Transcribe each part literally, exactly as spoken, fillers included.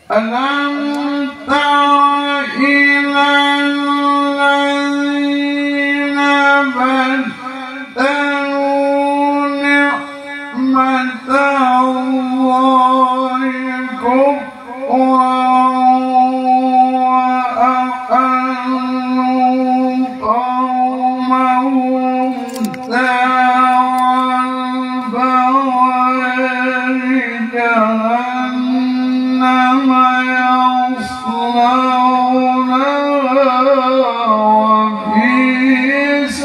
ألم تر إلى الذين بدلوا نعمة الله كفرا وأحلوا قومهم دار البوار جهنم يصلونها وبئس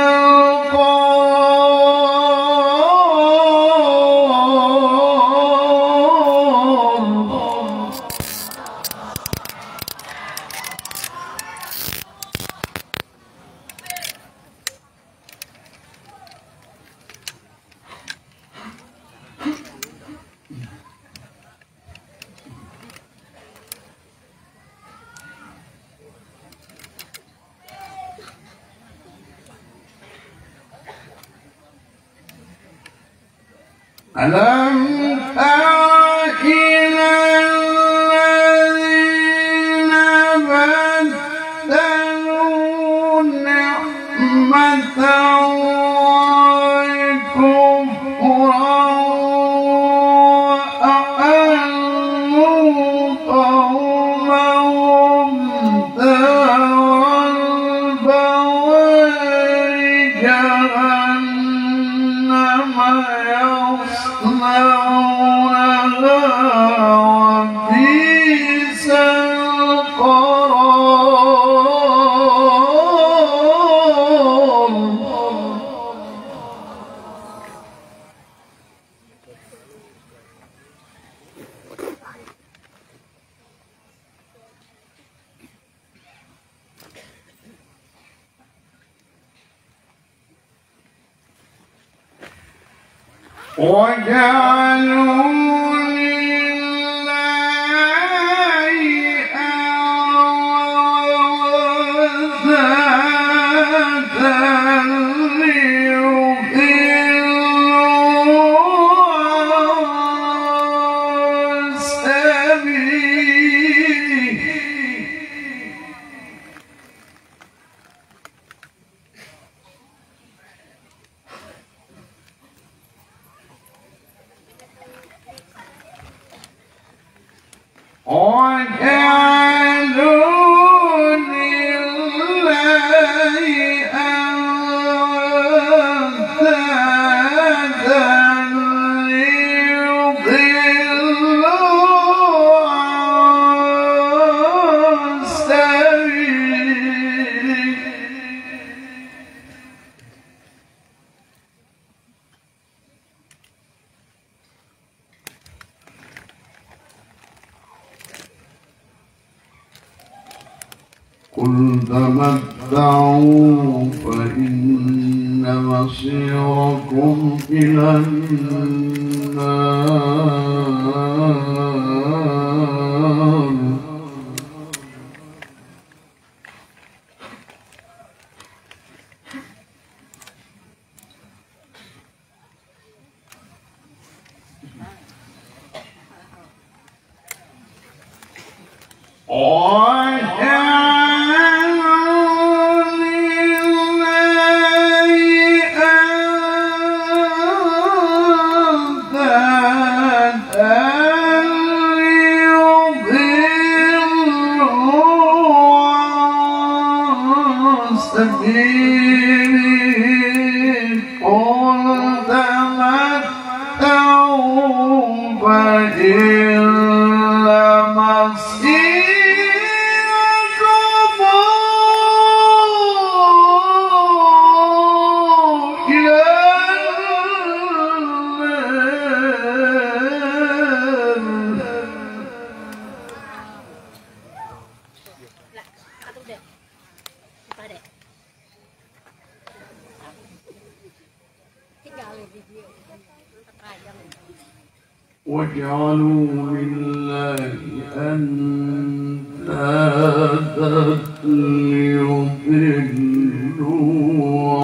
ألم تر إلى الذين بدلوا نعمة الله كفرا وأحلوا قومهم دار البوار جهنم يصلونها وبئس القرار. وجعلوا لله أندادا ليضلوا عن سبيله. وجعلوا لله أندادا ليضلوا عن سبيله. قل تمتعوا فإن مصيركم إلى النار. وجعلوا لله أندادا ليضلوا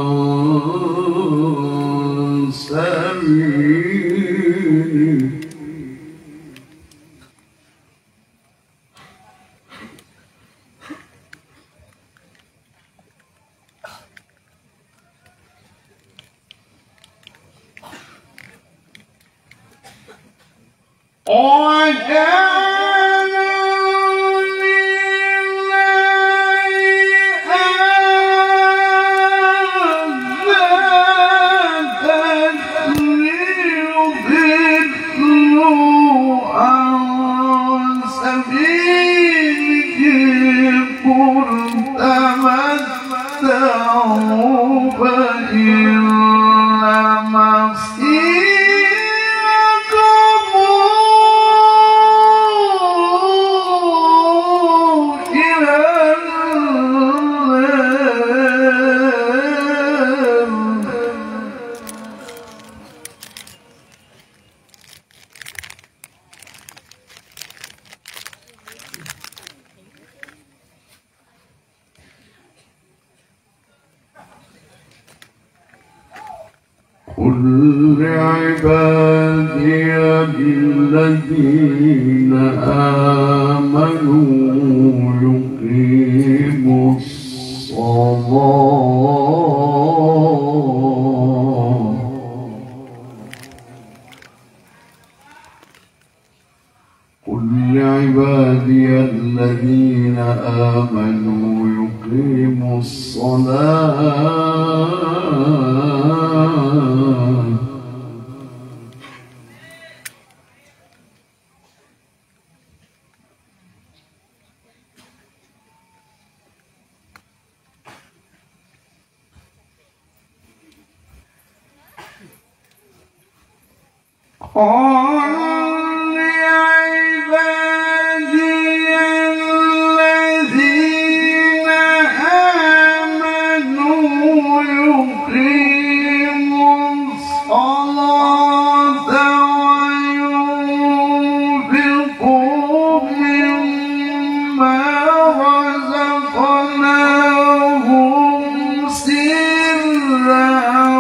عن سبيله. قل لعبادي الذين آمنوا يقيموا الصلاة قل لعبادي الذين آمنوا يقيموا الصلاة قل لعبادي الذين آمنوا يقيموا الصلاة وينفقوا مما رزقناهم سرا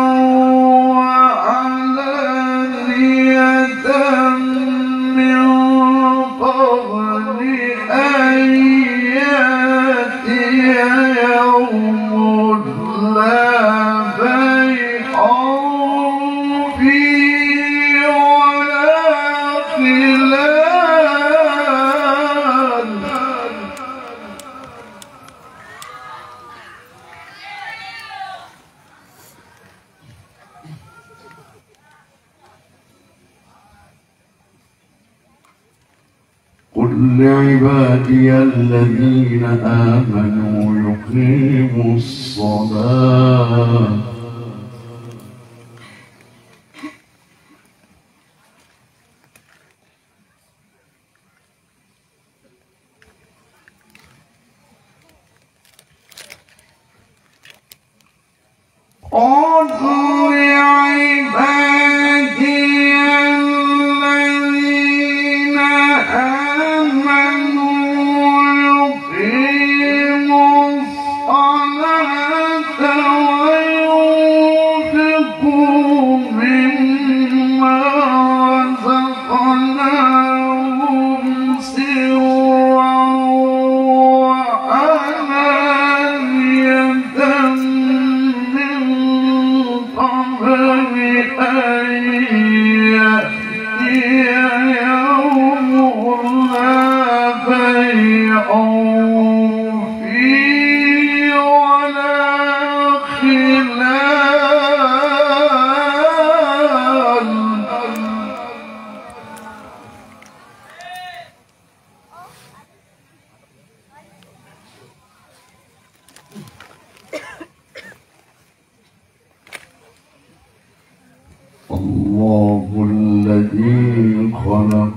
قل لعبادي الذين آمنوا يقيموا الصلاة قل لعبادي الذين آمنوا يقيموا الصلاة وينفقوا مما رزقناهم سرا وعلانية من قبل أن يأتي يوم لا بيع فيه ولا خلال الله الذي خلق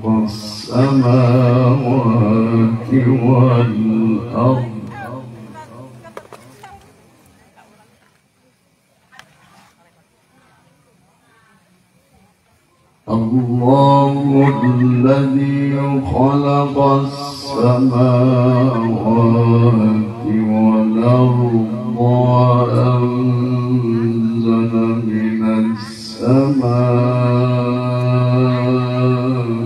السماوات والأرض الله الذي خلق السماوات والأرض وأنزل من السماء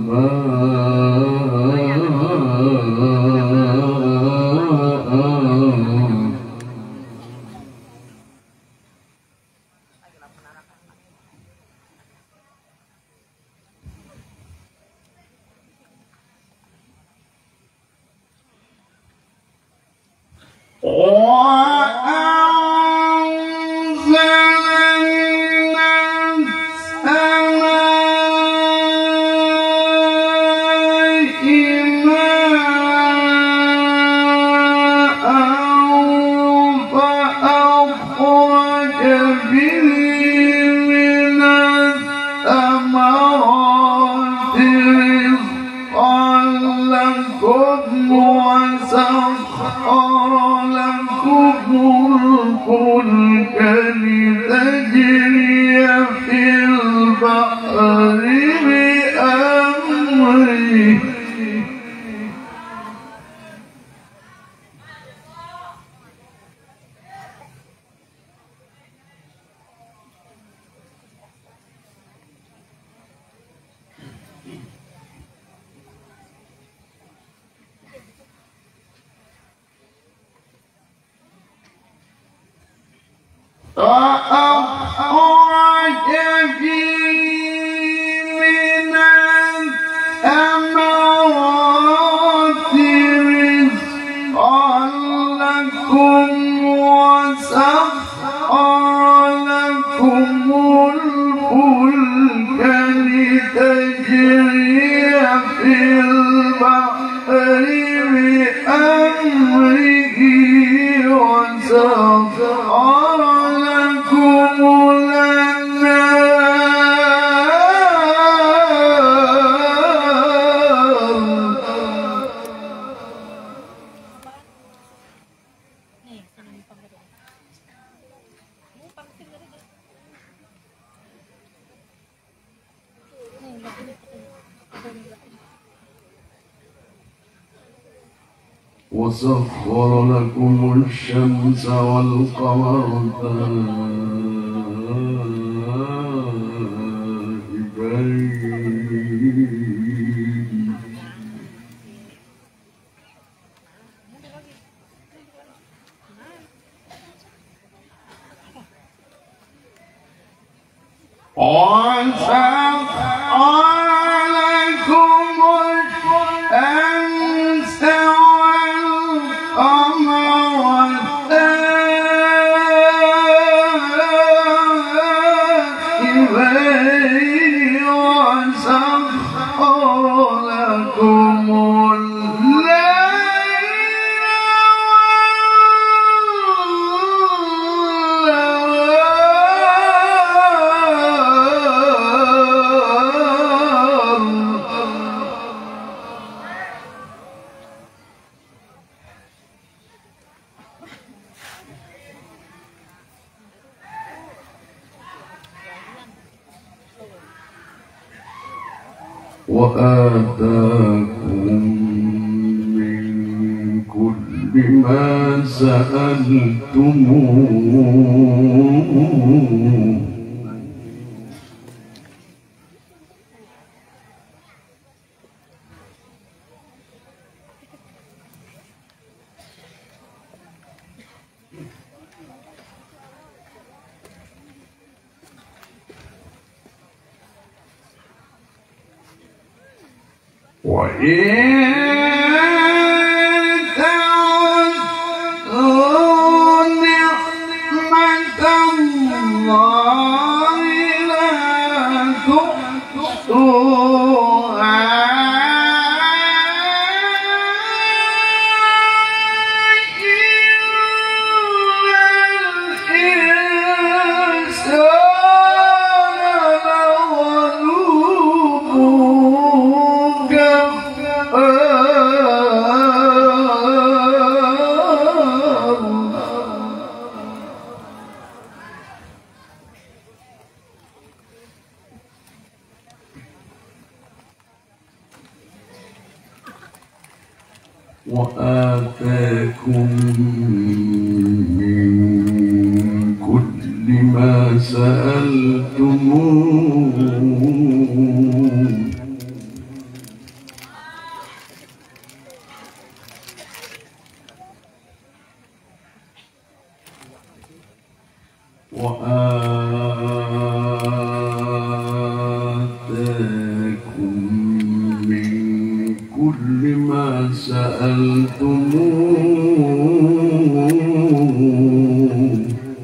ماء وسخر لكم الشمس والقمر دائبين وآتاكم من كل ما سألتموه وإن تعدوا نعمة الله لا تحصوها وآتاكم من كل ما سألتموه وآتاكم من كل ما سألتموه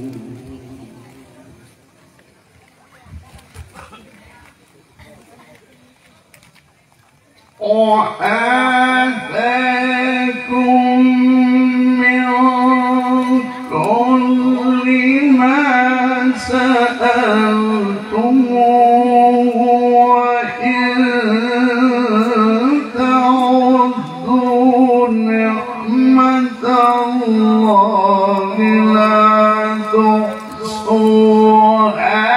وآتاكم من كل ما سألتموه وإن تعدوا نعمة الله لا تحصوها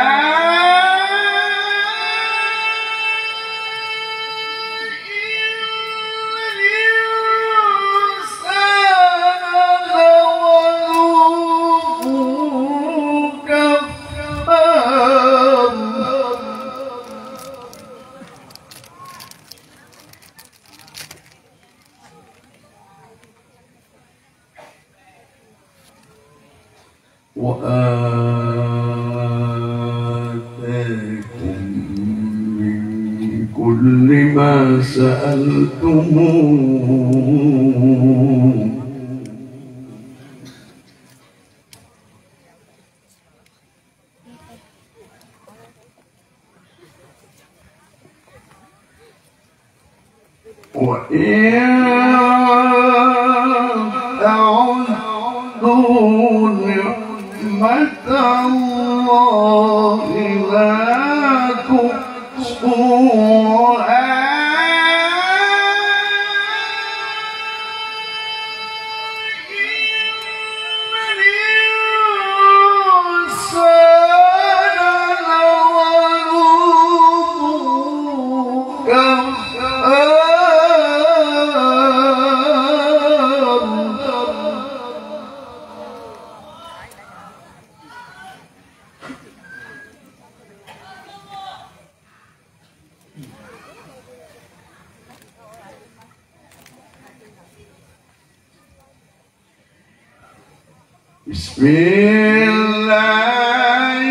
وآتاكم سألتموه وإن تعدوا نعمة الله لا تحصوها بسم الله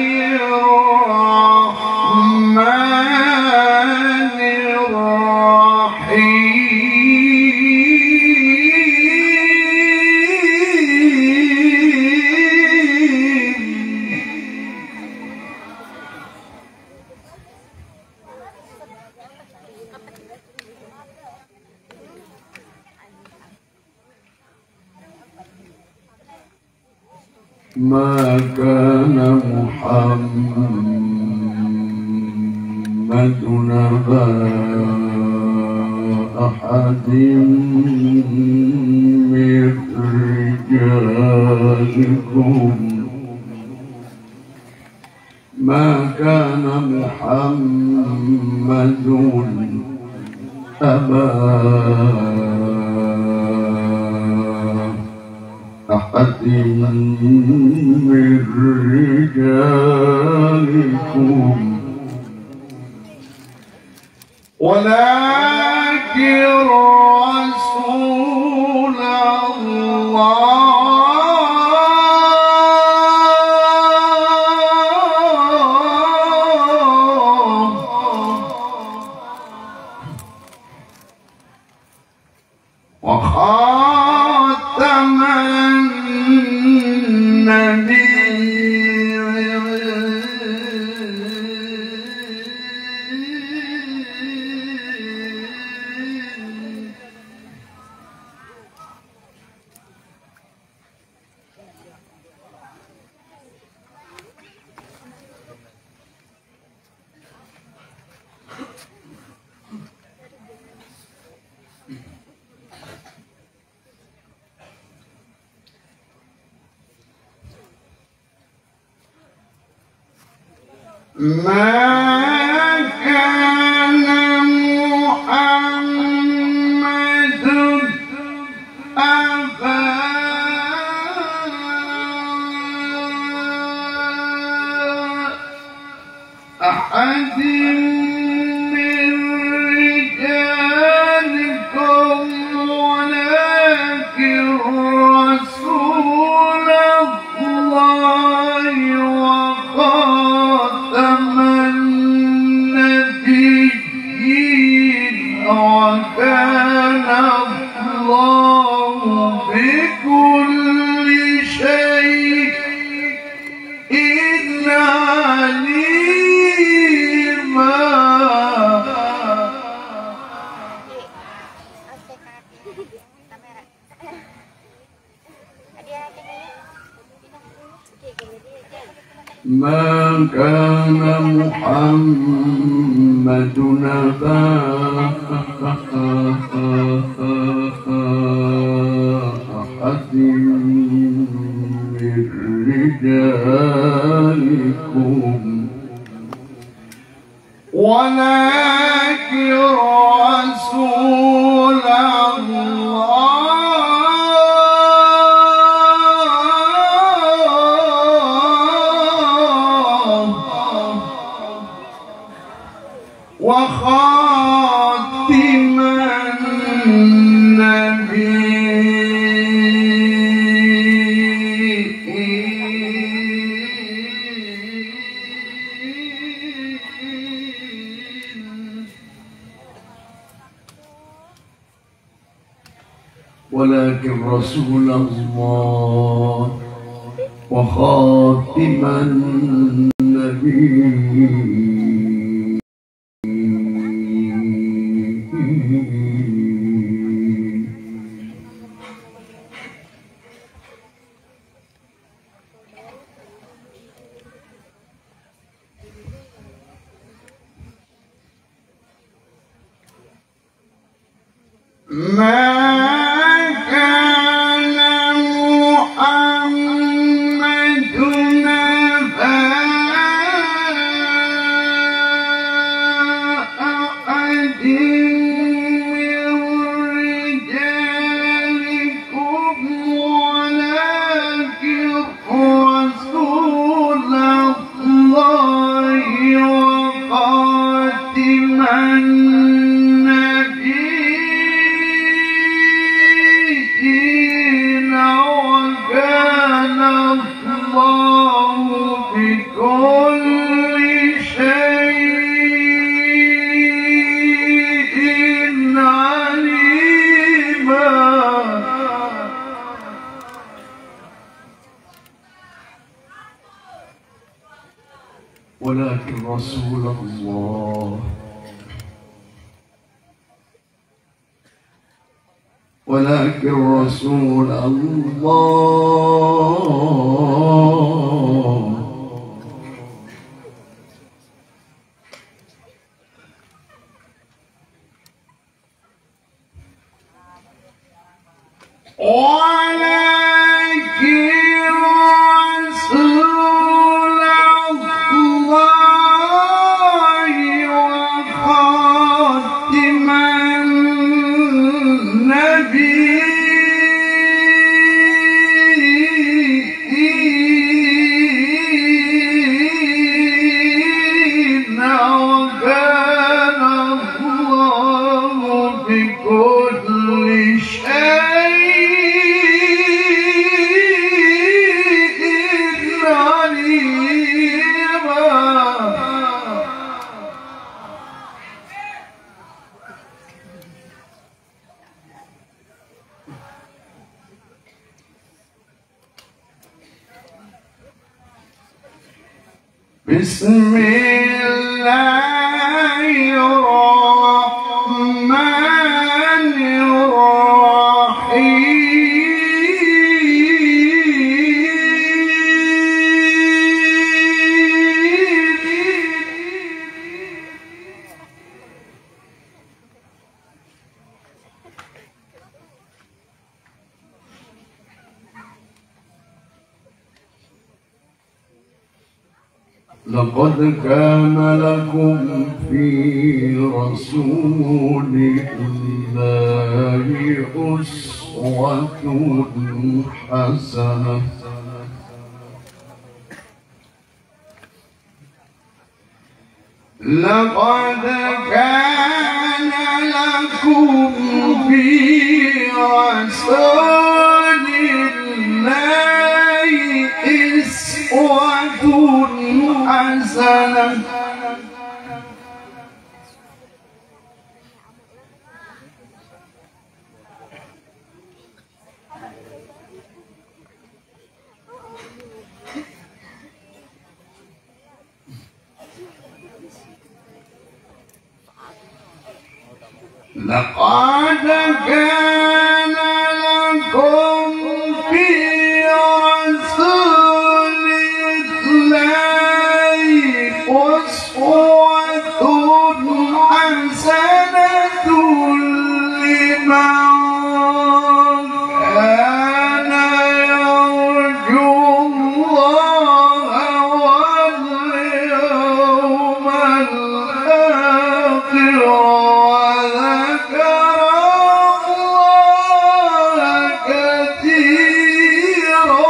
الرحمن ما كان محمد نبا أحد من رجالكم ما كان محمد أبا أحد من رجالكم ولكن رسول الله وخاتم ما كان محمد أبا أحد من رجالكم ولكن رسول الله وخاتم النبيين وكان الله بكل شيء عليما. ما كان محمد نبا أحد من رجالكم ولكن رسول الله وخاتم ولكن رسول الله وخاتم النبيين. ولكن رسول الله ولكن رسول الله بسم الله الرحمن الرحيم لقد كان لكم في رسول الله أسوة حسنة لقد كان لكم في رسول الله أسوة حسنة لقد كان لكم في رسول الله أسوة حسنة لمن كان يرجو الله واليوم الآخر وذكر الله كثيرا.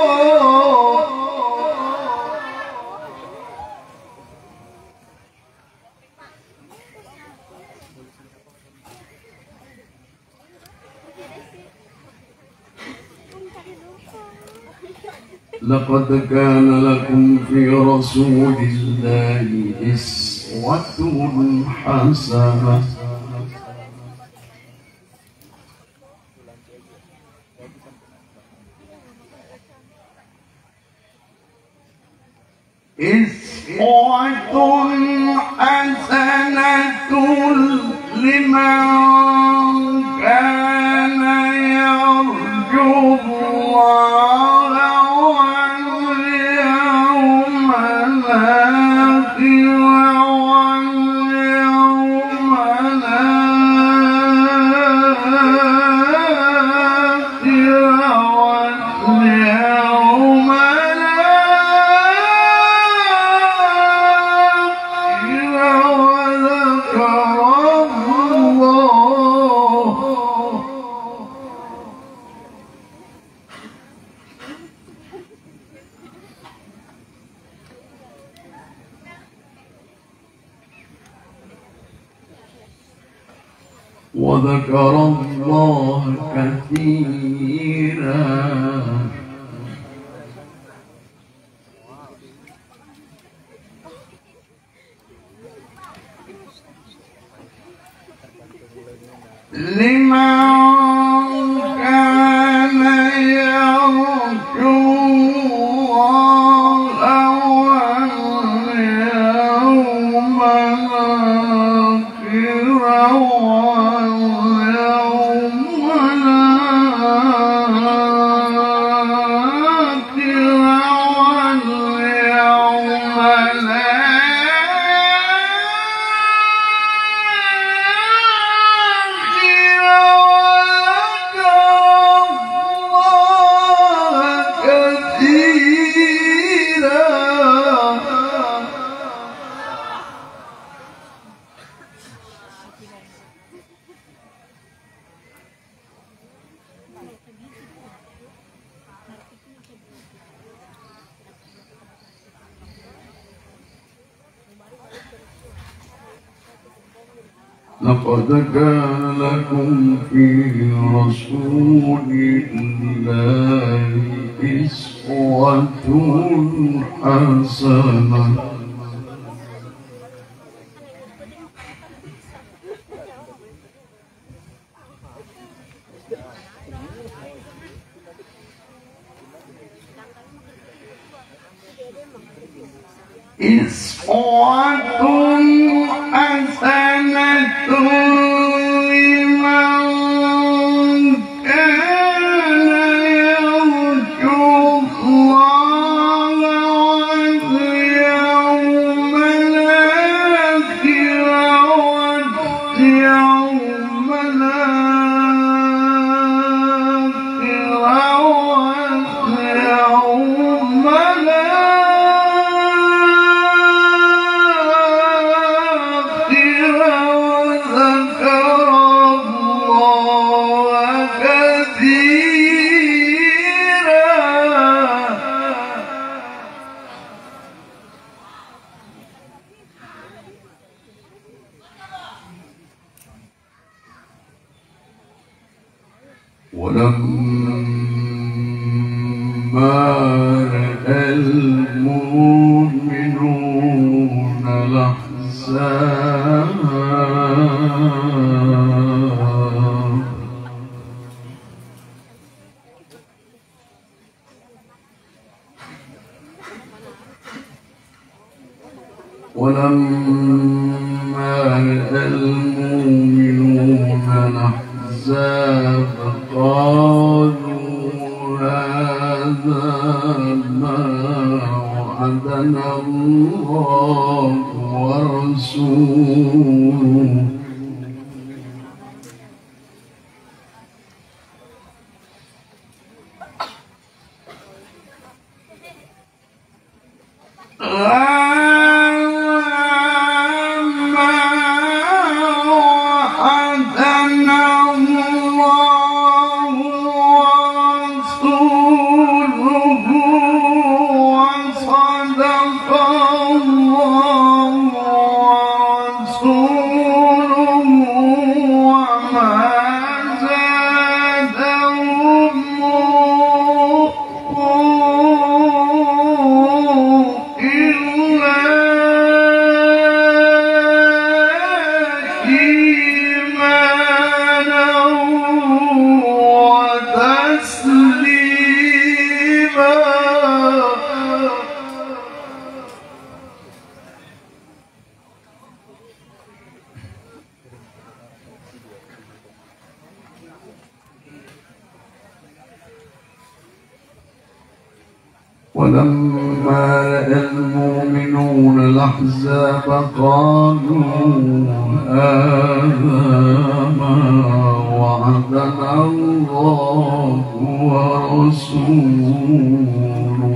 لقد كان لكم في رسول الله أسوة حسنة أسوة حسنة لمن كان يرجو الله واليوم الآخر واليوم الآخر واليوم وذكر الله كثيرا لمن كان يرجو الله واليوم الآخر لقد كان لكم في رسول الله أسوة حسنة أسوة حسنة لمن كان يرجو الله واليوم الآخر واليوم الآخر واليوم ولما رأى المؤمنون الأحزاب ولما رأى المؤمنون الأحزاب قالوا هذا ما وعدنا الله ورسوله صدق الله ورسوله ولما رأى المؤمنون الأحزاب قالوا هذا ما وعدنا الله ورسوله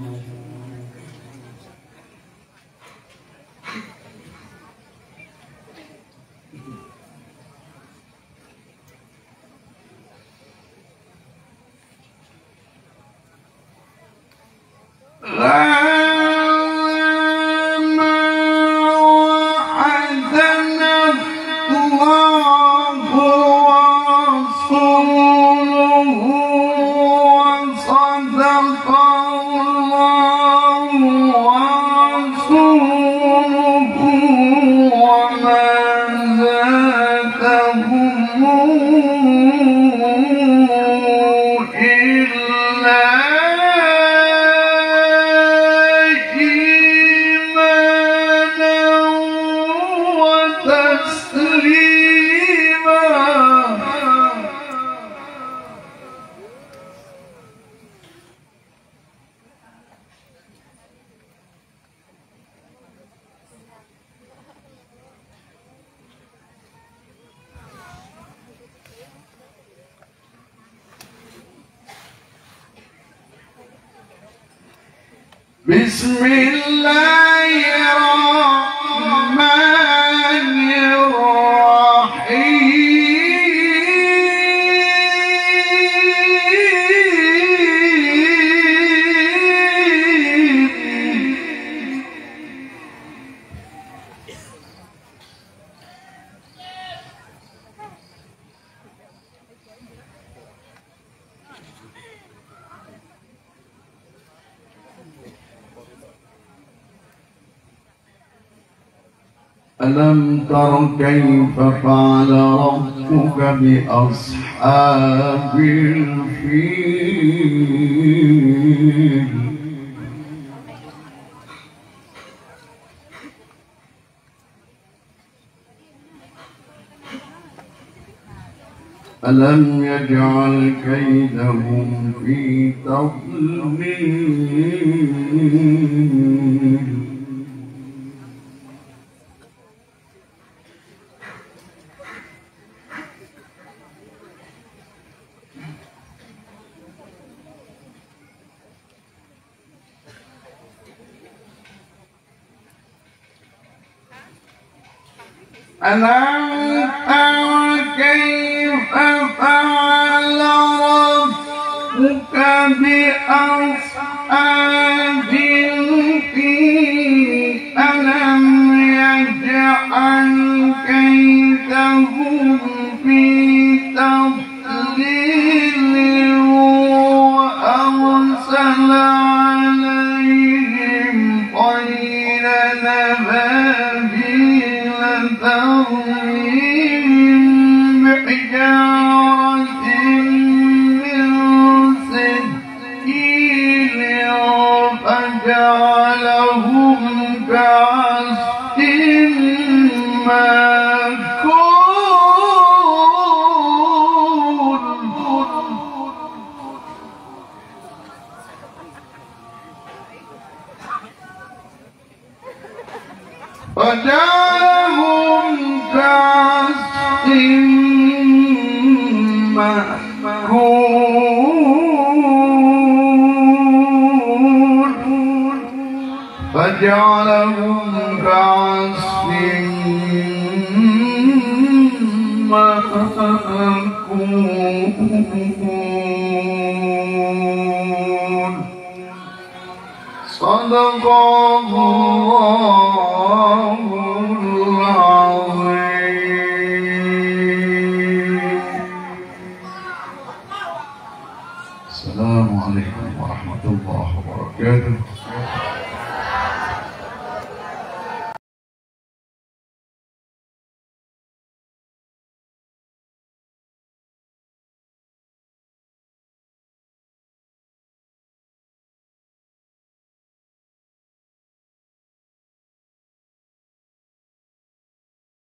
بسم الله الرحمن الرحيم ألم تر كيف فعل ربك بأصحاب الفيل ألم يجعل كيدهم في تضليل ألم تر كيف فعل ربك بأصحاب الفيل ألم يجعل كيدهم في تضليل وأرسل عليهم طير أبابيل ترميهم بحجارة من سجيل فجعلهم كعصف مأكول فجعلهم كعصف مأكول فجعلهم كعصف مأكول صدق الله العظيم. السلام عليكم ورحمة الله وبركاته.